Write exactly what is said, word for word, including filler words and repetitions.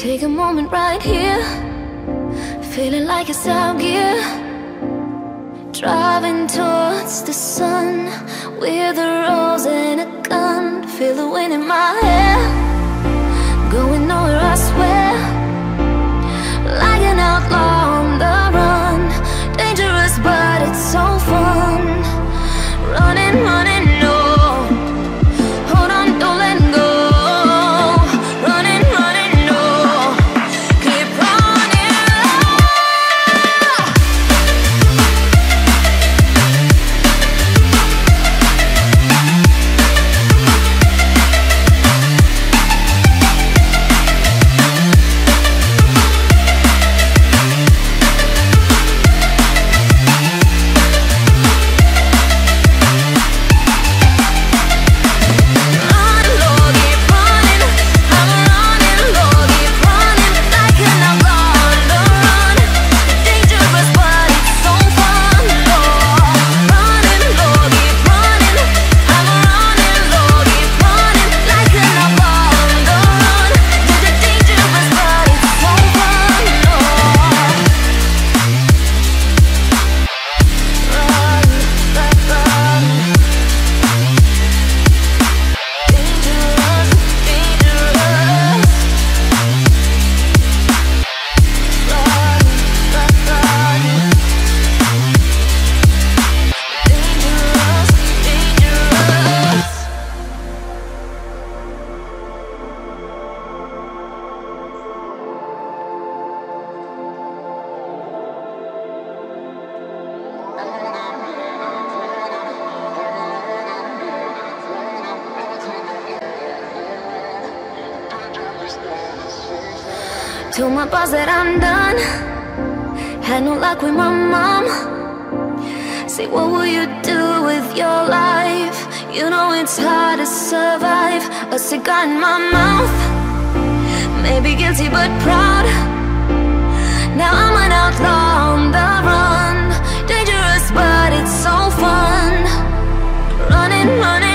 Take a moment right here, feeling like it's out gear. Driving towards the sun with a rose and a gun. Feel the wind in my hair, going nowhere I swear. Like an outlaw on the run, dangerous but it's so fun. Running, running, no, hold on, don't let go. Running, running, no, keep running. Told my boss that I'm done. Had no luck with my mom. Say, what will you do with your life? You know it's hard to survive. A cigar in my mouth, maybe guilty but proud. Now I'm an outlaw on the run, dangerous but it's so fun. Running, running.